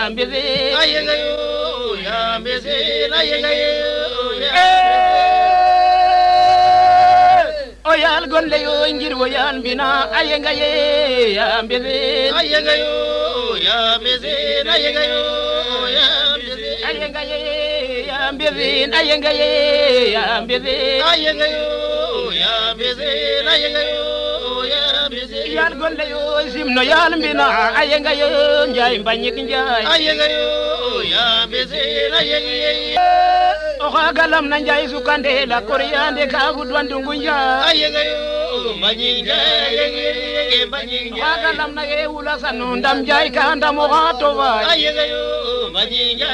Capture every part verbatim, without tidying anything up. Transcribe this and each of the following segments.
ya mbeze ayenga yo ya mbeze ayenga yo oyal golle yo ngir woyan bina ayenga ye ya mbeze ayenga yo ya mbeze ayenga yo ya mbeze ayenga ye ya mbeze ayenga ye ya mbeze ayenga yo ya mbeze ayenga yo ya mbeze yal golle yo simno yal bina ayenga yo njay mbanyik njay ayenga yo ya mbeze ayenga oxa galam na njay sukande la koryande ka budwandungu njay ayenga yo mbanyinga yenge mbanyinga oxa galam na ye wula sanu ndam njay ka ndam oxa tova ayenga yo mbanyinga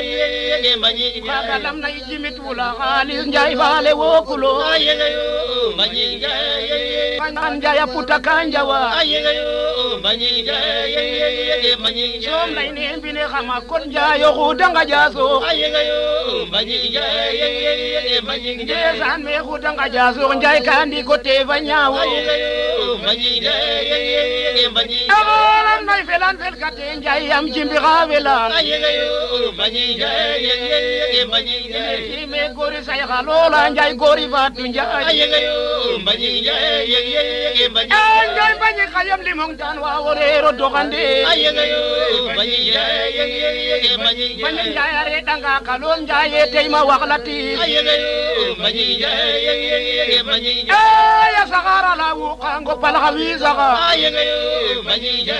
yenge mbanyinga oxa galam na ijimit wula xalis njay faale wokulo ayenga yo mbanyinga yenge man njay a puta ka njawa ayenga yo mbanyinga yenge mbanyinga som lay ne mbine xama kon njay oxu danga jaso ayenga yo mbanyinga yenge mbanyinga ndesan me xu danga jaso njay ka ndi ko teva ñaawo ayenga yo mbanyinga yenge mbanyinga agolam nay felan fel kate njay yam jimbi xa felan ayenga yo mbanyinga yenge mbanyinga me gori say xa lola njay gori fatu njay ayenga yo mbanyinga yenge mbanyinga njay bañi xayam limong tan wa worero doxande ayenga yo mbanyinga yenge mbanyinga bañi njay are danga kalom njay tey ma wax la tiis ayenga yo mbanyinga yenge mbanyinga ya saxara la wuqango palxa wisaxa ayenga yo mbanyinga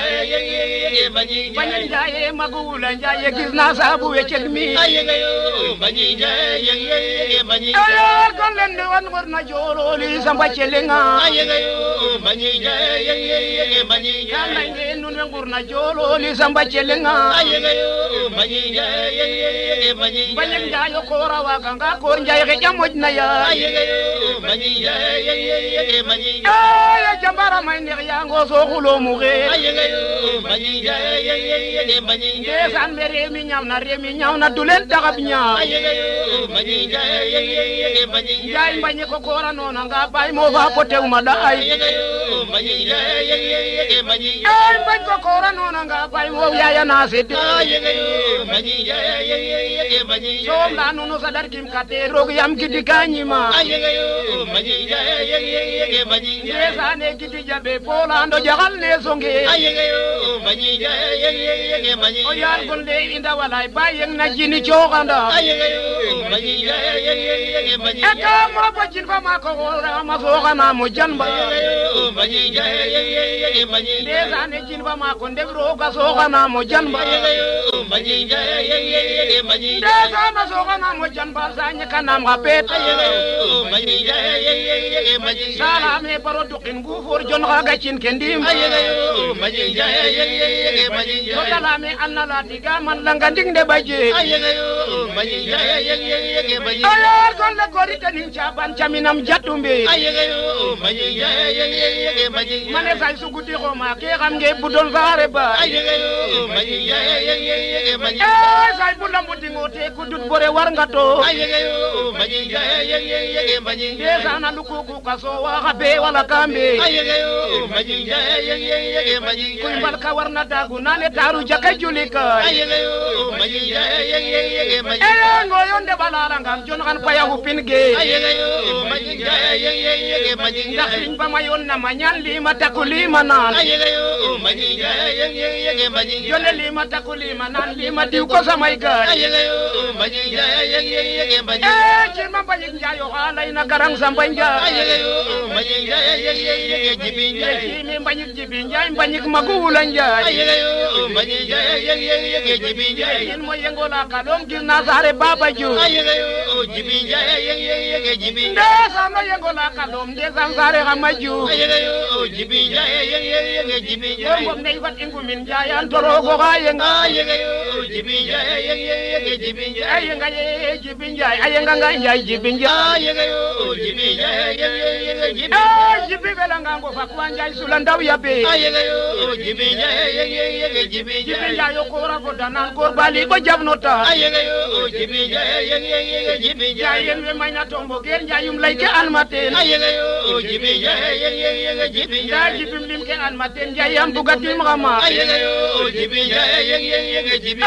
yenge mbanyinga bañi njay magula njay gis na sabu wecel mi ayenga yo mbanyinga yenge mbanyinga ayar kon len ne wan war na joroli samba celenga ayenga yo mbanyinga yenge mbanyinga yalla nge nun we ngur na joroli samba celenga ayenga yo mbanyinga yenge mbanyinga bañi njay ko rawa ganga ko njay ke jamoj na ya ayenga yo mbanyinga yenge mbanyinga ya jambara may neex yango so xulo mu xe ayenga yo mbanyinga yenge mbanyinga ndesan me rew mi ñaaw na rew mi ñaaw na du leen taxab ñaaw ayenga yo mbanyinga yenge mbanyinga njay mbañi ko koora noona nga bay mo fa potew ma da ay ayenga yo mbanyinga yenge mbanyinga ay mbañ ko koora noona nga bay mo yaya na sed ayenga yo mbanyinga yenge mbanyinga som la nunu sadar kim kate roog yam gidi kañima ayenga yo mbanyinga yenge mbanyinga ndesane gidi jabe polando jaxal ne songe ayenga yo mbanyinga yenge mbanyinga o yal gon le inda walay bayeng na jini coxanda ayenga yo mbanyinga yenge mbanyinga eka mo bojin fa ma ko wora ma soxana mo janba ayenga yo mbanyinga yenge mbanyinga ndesane jin fa ma ko ndeb roga soxana mo janba ayenga yo mbanyinga yenge mbanyinga ndesana soxana mo janba sañe kanam xa peet ayenga yo mbanyinga yenge mbanyinga salame baro dukin gufor jon xaga cin ke ndim ayenga yo mbanyinga yenge mbanyinga to talame alna la tiga man langa ndig nde baje ayenga yo mbanyinga yenge mbanyinga ayar gon le gori tanin caban caminam jatumbe ayenga yo mbanyinga yenge mbanyinga mane say suguti xoma ke xam nge budol saare ba ayenga yo mbanyinga yenge mbanyinga eh say bulam budingote kudut bore war nga to ayenga yo mbanyinga yenge mbanyinga ndesana lukuku kaso wa xabe wala kambe ayenga yo mbanyinga yenge mbanyinga kuy mbal ka war na dagu nane taru jaka julika ayenga yo mbanyinga yenge mbanyinga eh ngoyo nde balala ngam jon xan paya hupin ge ayenga yo mbanyinga yenge mbanyinga ndax liñ ba ma yoon na ma ñaan lii ma takku lii ma naan ayenga yo mbanyinga yenge mbanyinga jone lii ma takku lii ma naan lii ma diw ko samay gaay ayenga yo mbanyinga yenge mbanyinga eh ci ma bañik njaayo xaalay na garang samba njaay ayenga yo mbanyinga yenge jibi njaay ci mi mbañik jibi njaay mbañik magu wula njaay ayenga yo mbanyinga yenge jibi njaay in mo yengola kalom gis na saare baba ju ayenga yo jibi njaay yenge jibi ndesano yengola kalom ndesan saare xama ju ayenga yo jibi njaay yenge jibi njaay ngom ndey fat ingumin njaayan torogo xa yenga ayenga yo jibi njaay yenge jibi njaay ayenga ye jibi njaay ayenga nga njaay jibi njaay ayenga yo jibi njaay yenge jibi eh jibi belanga ngo fakwa njaay sula ndaw yabe ayenga yo jibi njaay yenge jibi jibi njaay njaay o koora fo danan koor bali bo jabnota ayenga yo jibi njaay yenge jibi njaay njaay yen we mayna tombo ger njaayum lay ke almaten ayenga yo jibi njaay yenge jibi njaay njaay jibim lim ke almaten njaay yam bugatim xama ayenga yo jibi njaay yenge jibi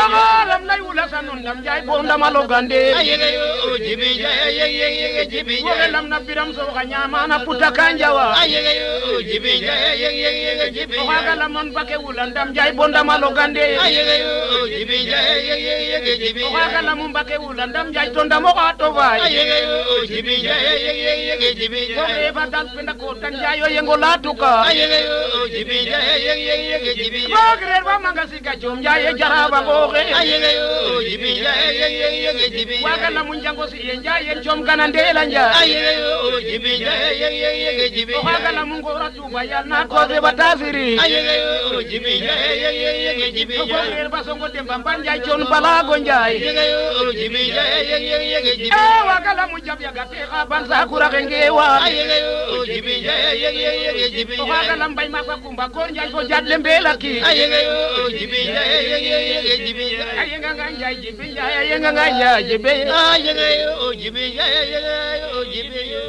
Namalam lay wula sanun dam jay bo ndamalo gande ayegayo jibi jay yeg jibi jay lam na biram so ganya mana puta kanjawa ayegayo jibi jay yeg jibi o haga lamon bake wula ndam jay bo ndamalo gande ayegayo jibi jay yeg jibi o haga lamon bake wula ndam jay to ndamo ko to bay ayegayo jibi jay yeg jibi jay ko e badal penda ko tan jayo yengo latuka ayegayo jibi jay yeg jibi jay bagre ba mangasi ka jom jaye jaraba ko ge ayegayo jibi jay yeg jibi jay waga lamun jango si en jaye jom kanande la nja ayegayo jibi jay yeg jibi o haga lamun ko ratu bayal na ko be batafiri ayegayo jibi jay yeg jibi ko jay bagre ba songo demba ban jay chon bala go njay ayegayo jibi jay yeg jibi e waga lamun jab ya gate ka ban sa kura nge wa ayegayo jibi jay yeg jibi o haga lam bay ma ko kumba ko njay ko jadle mbela ki ayegayo jibi jay yeg jibi jay ayenga nga njay jibi njay ayenga nga njay jibi ayegayo jibi jay yeg jibi jay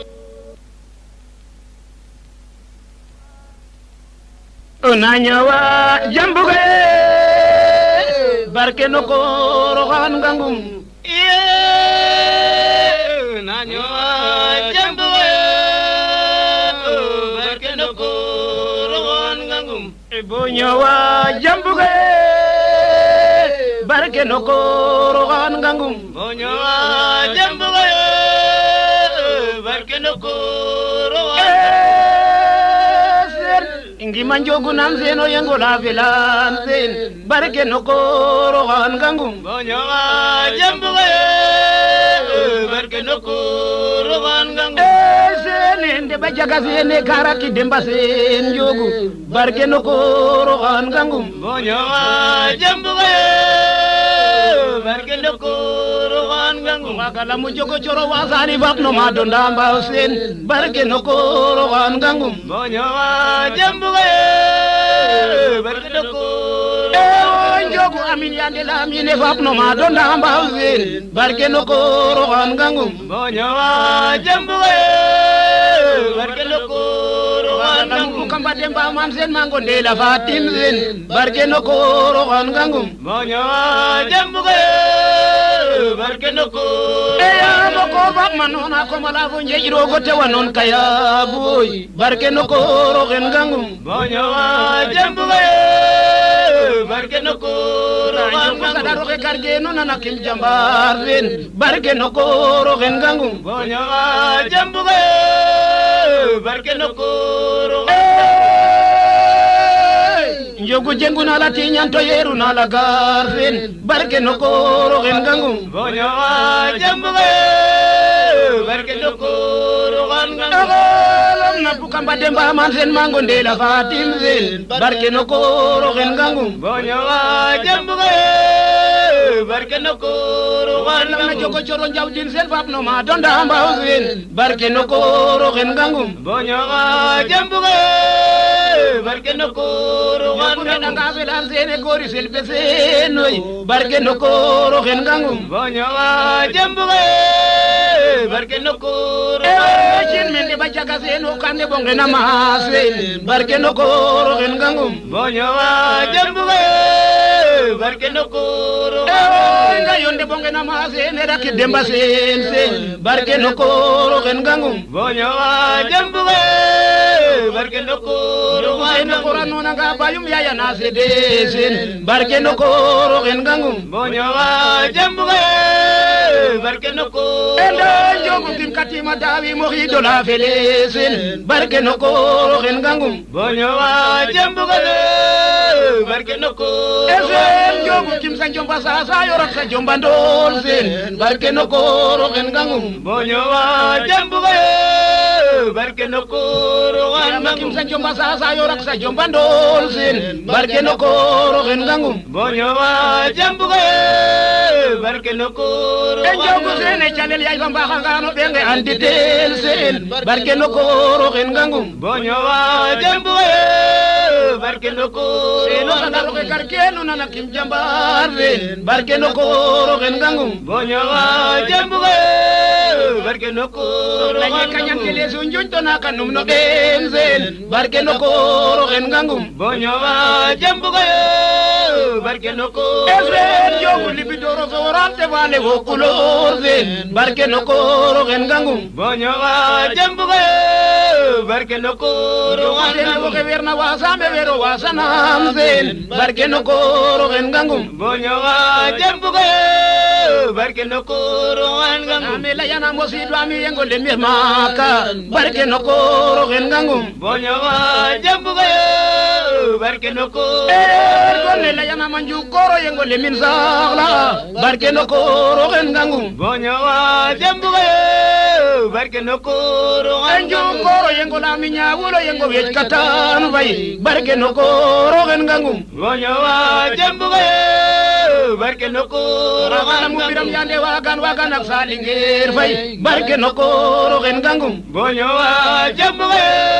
onanyawa jambuge barke no ko rohan gangum ye nanyoa jambu barke no ko rohan ngangum bonyawa jambuge barke no ko rohan gangum bonyoa jambu barke no ko rohan ingi manjogu nan zeno yengo la velan zen barke no ko rohan gangum bonyoa jambu barke no ko rohan ngangum nde ba jaga sene karaki demba sen jogu barke no ko rohan gangum bonyoa jambu barke no ko rohan ngangum wakala mu jogo choro wasani bab no ma donda mba sen barke no ko rohan gangum bonyoa jambu barke no ko jogu amin yande la amine bab no ma donda mba sen barke no ko rohan gangum bonyoa jambu barke no ko rohan ngangum kamba demba man sen mango de la fatim sen barke no ko rohan gangum bonyoa jambu barke no ko eya mo ko bak manona ko mala fo njejiro go tewa non kaya boy barke no ko rohan gangum bonyoa jambu barke no ko rohan ngangum sadaro ke karge no nana kim jambar ven barke no ko rohan gangum bonyoa jambu barke no ko njogu jengu na la tinyan to yeru na la garfen barke no ko rohan gangum bonyoa jambu barke no ko rohan ngangum agolam na pukamba demba man sen mango de la fatim zen barke no ko rohan gangum bonyoa jambu barke no ko rohan na ngangum jogo choro njawdin sen fap no ma donda mba zen barke no ko rohan gangum bonyoa jambu barke no ko rohan na ngangum nga velan sene gori sel bese noy barke no ko rohan gangum bonyoa jambu barke no ko e chin men de bajaga seno kande bonge na ma sen barke no ko rohan gangum bonyoa jambu barke no ko e nga yonde bonge na ma sen era ki demba sen sen barke no ko rohan gangum bonyoa jambu barke no ko rohan sen ko ranu na nga bayum yaya na se de sen barke no ko rohan gangum bonyoa jambu barke no ko enda jogu tim katima dawi mo hido la fele sen barke no ko rohan gangum bonyoa jambu barke no ko esen jogu kim sa jomba sa sa yorak sa jomba ndol sen barke no ko rohan gangum bonyoa jambu barke no ko rohan ma kim ngangum sa jomba sa sa yorak sa jomba ndol sen barke no ko rohan gangum bonyoa jambu barke no ko e jogu sene chanel yay bamba khangano benge anditel sen barke no ko rohan gangum bonyoa jambu barke no ko eno sa daro ke karkenu nana kim jambar ven barke no ko rohan gangum bonyoa jambu barke no ko lañe kanyan tele so njunto na kanum no den sen barke no ko rohan gangum bonyoa jambu barke no ko Esren jogu libidoro favorante vale wo color zen barke no koro gen gangum bonyo wa jambugo barke no ko Rohana wo keverna wasa me vero wasa nam zen barke no koro gen gangum bonyo wa jambugo barke no ko rohanga amela yana mosi dwami yengo le mi maka barke no koro gen gangum bonyo wa jambugo barke no ko golle la yana manju koro yengo le min sala barke no koro gen gangum bonyo wa jambugo barke no ko anju koro yengo la mi nyawulo yengo wech katan vai barke no koro gen gangum bonyo wa jambugo barke no ko rohana mu biram yande wagan wagan ak salingir vai barke no koro gen gangum bonyo wa jambugo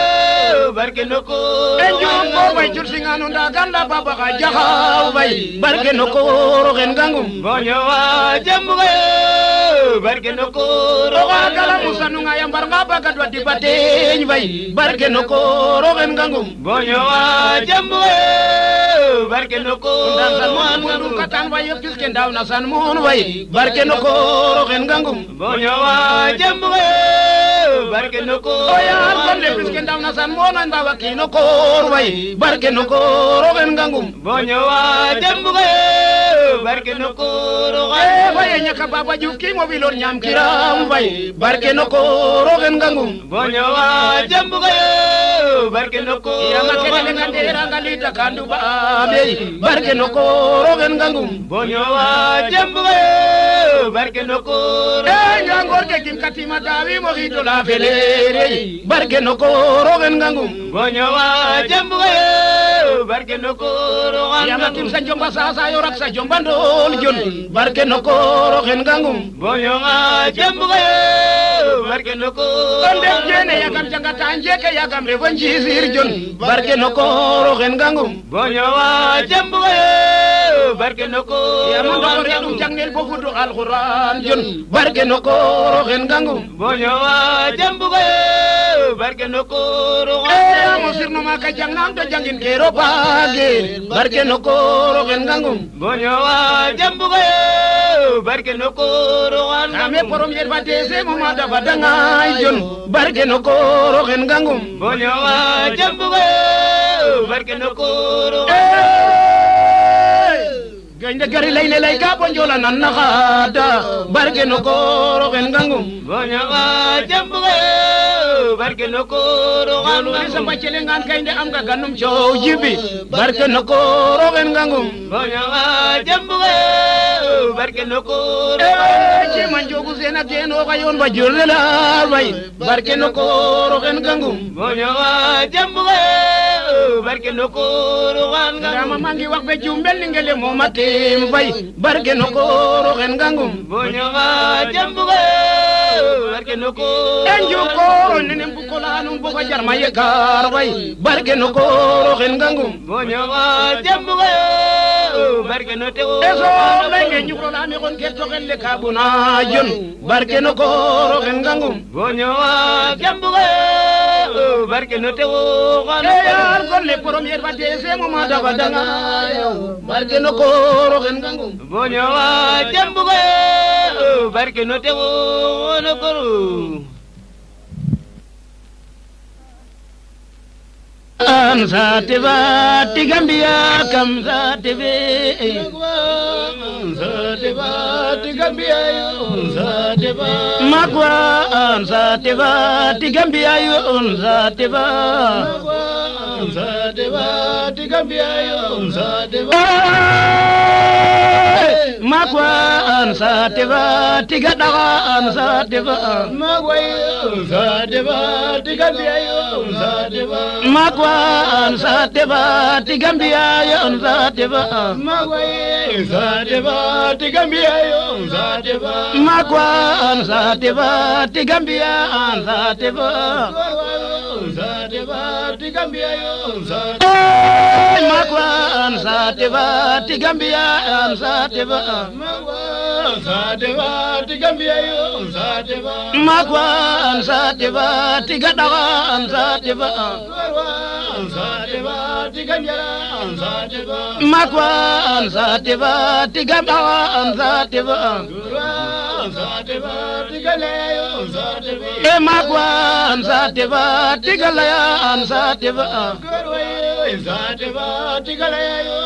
barke no ko enju ko vai jur singanu ndagan la baba ka jahaw vai barke no koro gen gangum bonyo wa jambugo barke no ko rohana kala musanu ngayam bar ngaba gadwa dibate vai barke no koro gen gangum bonyo wa jambugo barke no ko dan san mundu katan vai piske ndaw na san mun vai barke no koro gen gangum bonyo wa jambugo barke no ko oya golle piske ndaw na san mun ndaw kino koro vai barke no koro gen gangum bonyo wa jambugo barke no ko eh vai nyaka baba juki mo bilor nyam kiram vai barke no koro gen gangum bonyo wa jambugo barke no ko ya makene ngandera ngalita kandu ba be barke no koro gen gangum bonyo wa jambugo barke no ko eh ngor ke kim katima dawi mo hito la felere barke no koro gen gangum bonyo wa jambugo barke no ko ya makim sa jomba sa sa yorak sa jomba ndol jon barke no koro gen gangum bonyo wa jambugo barke no ko konde jene ya kam janga tanje ke ya kam revo njizir jon barke no koro gen gangum bonyo wa jambugo barke no ko ya mo do redum jangnel bo fudu alquran jon barke no koro gen gangum bonyo wa jambugo barke no ko eh mo sirno ma ka jangnam to jangin kero page barke no koro gen gangum bonyo wa jambugo barke no ko ame porom yer bate se mo ma da badanga jon barke no koro gen gangum bonyo wa jambugo barke no ko gaynde gari lay ne lay ka bonjola nan na khada barke no koro gen gangum bonyo wa jambugo barke no ko Lalu ni sampai celengan gaynde am ga ganum ciow jibi barke no koro gen gangum bonyo wa jambugo barke no ko eh ci man jogu sena geno ga yon ba jolle la bay barke no koro gen gangum bonyo wa jambugo barke no ko dama mangi wax be jumbel ni ngele mo matim bay barke no koro gen gangum bonyo wa jambugo barke no ko enju koro nenen bu ko lanu bu ko jar maye gar bay barke no koro gen gangum bonyo wa jambugo barke no tewo eso lay nge ñu ko la mi kon ke to gen le kabuna jon barke no koro gen gangum bonyo wa jambugo barke no tewo yar golle premier ba dese mo ma da badanga barke no koro gen gangum bonyo wa jambugo barke no tewo no koru an sate va tigambia kam sate ve sate va tigambia yo sate va magwa an sate va tigambia yo sate va sate va tigambia yo sate va magwa an sate va tigada an sate va magwa sate va tigambia yo sate va magwa an sate va tigambia yo sate va magwa sate va tigambia yo sate va magwa an sate va tigambia an sate va sate va tigambia yo sate magwa an sate va tigambia an sate va magwa sate va tigambia yo sate va magwa an sate va tigada an sate va Sadeva Tiganjara Sadeva Makwan Sadeva Tigaban Sadeva Guru Sadeva Tigalayo Sadeva E Makwan Sadeva Tigalayan Sadeva Guru Sadeva Tigalayo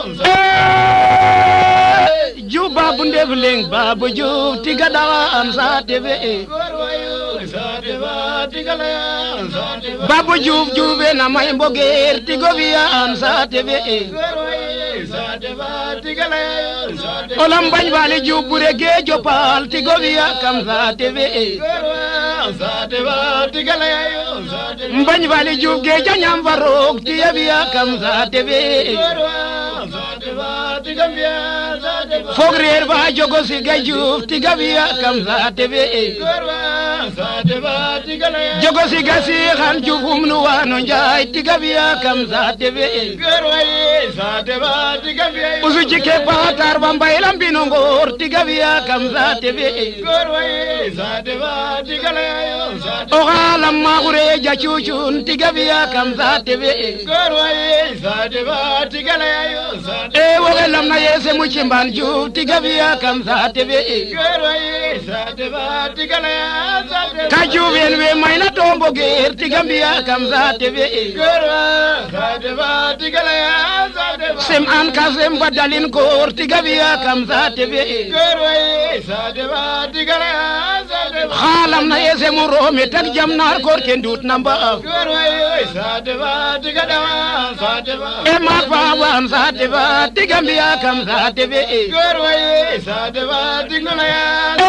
Juba Bundevling Babu Ju Tigadawan Sadeva Guru Sadeva Tigalayan Sadeva Babu Ju Juve na Maimboger Tigovian Sadeva Sadeva Tigalayo Sadeva Olam Banjali Jubure Jopal Tigovia Kamza T V Sadeva Tigalayo Sadeva Banjali Juge Janyam Varok Tiavia Kamza T V Sadeva Tigambia Sadeva Fogrer Vajogo Sigaju Tigavia Kamza T V Sadeva Tigalayo Jogo Sigasi Han Juvum Nuano Jai Tigavia Kamza T V Sadeva Tigambia Uzuchike Patar Bambailam Binongor Tigavia Kamza T V Sadeva Tigalayo Ogalam Magure Jachuchun Tigavia Kamza T V Sadeva Tigalayo E Wogelam na Yese Muchimban Ju Tigavia Kamza T V Sadeva Tigalayo Kajuven we Maina Tomboger Tigambia Kamza T V Sadeva Tigalayo Sem An Kazem Badalin Kor Tigavia Kamza T V Sadeva Tigalayo Khalam na Yese Murome Tak Jamnar Kor Kendut Namba Sadeva Tigalayo Sadeva E Makwan Sadeva Tigambia Kamza T V Sadeva Tigalayo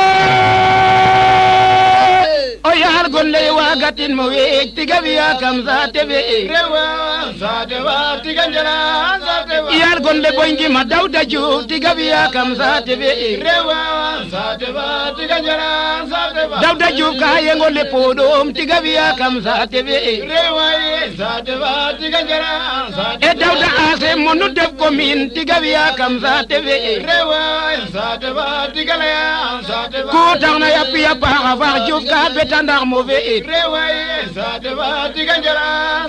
Oyar Golle Wagatin Moe Tigavia Kamza T V Sadeva Tiganjara Sadeva Yar Golle Boingi Madauda Ju Tigavia Kamza T V Sadeva Tiganjara Sadeva Dauda Ju Kayengole Podom Tigavia Kamza T V Sadeva Tiganjara E Dauda Ase Monu Dev Komin Tigavia Kamza T V Sadeva Tigalaya Sadeva Kutang na Yapia Paravar Ju Ka Betandar Move Sadeva Tiganjara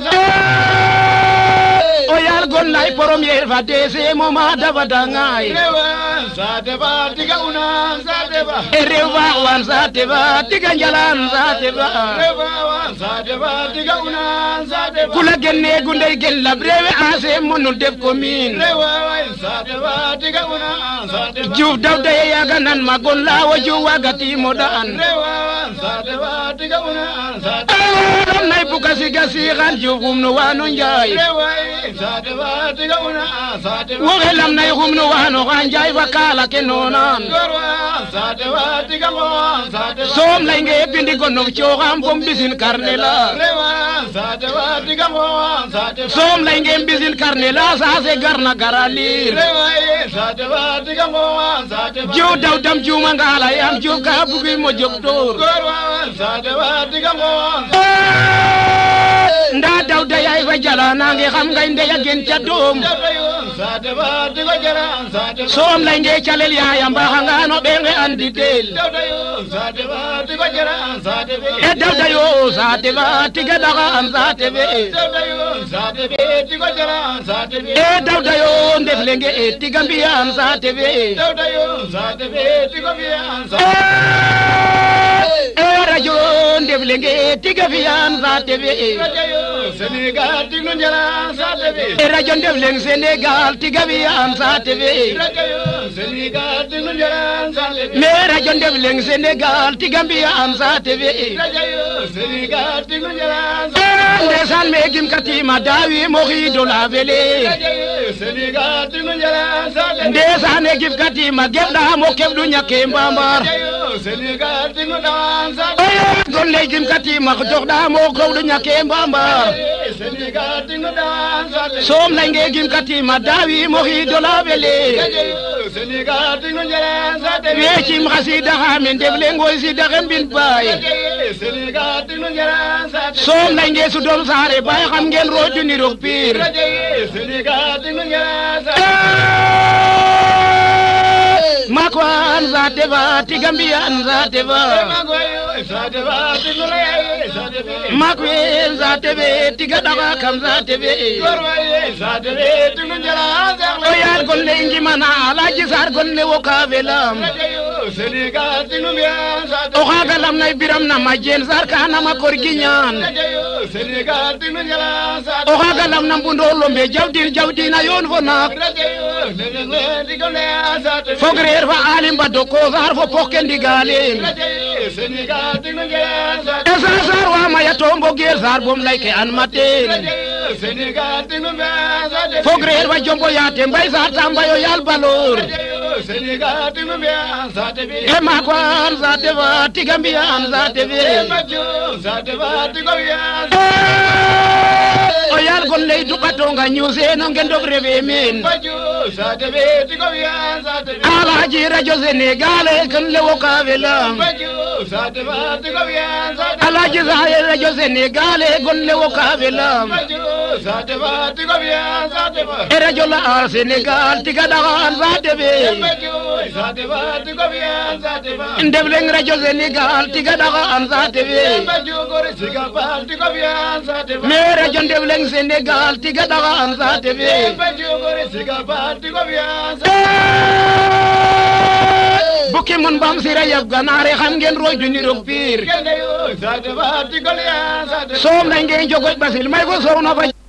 Oyar Gollai Poromier Vadese Moma Davadangai Sadeva Tigauna Sadeva Ereva Wan Sateva Tiganjalan Sateva Sadeva Tigauna Sadeva Kula Genne Gunde Gella Breve Ase Monu Dev Komin Sadeva Tigauna Sadeva Ju Dauda Yaganan Magolla Waju Wagati Modan Sadeva Tigauna Sadeva Nai Bukasi Gasi Ran Jugum no Wano Jai Sadeva Tigauna Sadeva Wogelam Nai Hum no Wano Ranjai Wakala Kenonan Sadeva Tigauna Sadeva Som Lange Pindigono Choram Bombisin Carnela Sadeva Tigauna Sadeva Som Lange Bisin Carnela Sase Garna Garalir Sadeva Tigauna Sadeva Ju Daudam Jumangala Yam Juga Bugi Mojoktor Sadeva Tigauna Nda Dauda Yai Vajala Nange Hamga Indeya Gencha Dom Sadeva Tiganjara Sadeva Som Lange Chalel Yamba Hangano Benge Andidel Sadeva Tiganjara Sadeva E Dauda Yo Sateva Tigadaga Sateve Sadeva Tiganjara Sadeva E Dauda Yo Ndeflenge Tigambia Sateve Sadeva Tiganjara E Rajo Ndeflenge Tigavia Sateve Senegal Tiganjara Sadeva E Rajo Ndeflenge Senegal Tigavia Sateve Senegal Tiganjara Sadeva Me Rajo Ndeflenge Senegal Tigambia Sateve Senegal Tiganjara Ndesan Megim Katima Dawi Morido la Vele Senegal Tiganjara Sadeva Ndesan Megim Katima Gebda Mo Kebdu Nyake Mbambar Senegal Tiganjara Sadeva Golle Jim Katima Jokda Mo Kebdu Nyake Mbambar Senegal Tiganjara Sadeva Som Lange Jim Katima Dawi Morido la Vele Senegal Tiganjara Sadeva Wechim Hasida Hamin Devlengo Sida Rembin Bay Senegal Tiganjara Sadeva Som Lange Sudom Sare Bay Ham Gen Roju ni Rokpir Senegal Tiganjara Sadeva Makwa an zate ba tigambi an zate ba makwe zate be tiga daga kam zate be o yar golle ingi mana alaji sar golle wo kavelam o hagalam nay biram na majen sar kana ma korginyan o hagalam na mbundolo be jawdi jawdi na yon fona fogrer fa alim baddo ko sar fo pokendi galen esa sar wa maya tombo ger sar bom like an maten fogrer wa jombo yate mbay sar tamba yo yal balor e ma ko an zate ba tigambi an zate be o yar golle dukatonga nyuse no ngendo breve men alaji radio Senegal kan lewo kavela alaji zaire radio Senegal gon lewo kavela e radio la Senegal tiga daga zate be ndebleng radio Senegal tiga daga zate be me radio ndebleng Senegal tiga daga zate be buki mun bam sira yab ganare xam ngeen roy du ni rok pir som na ngeen jogoy basil may ko sow na ba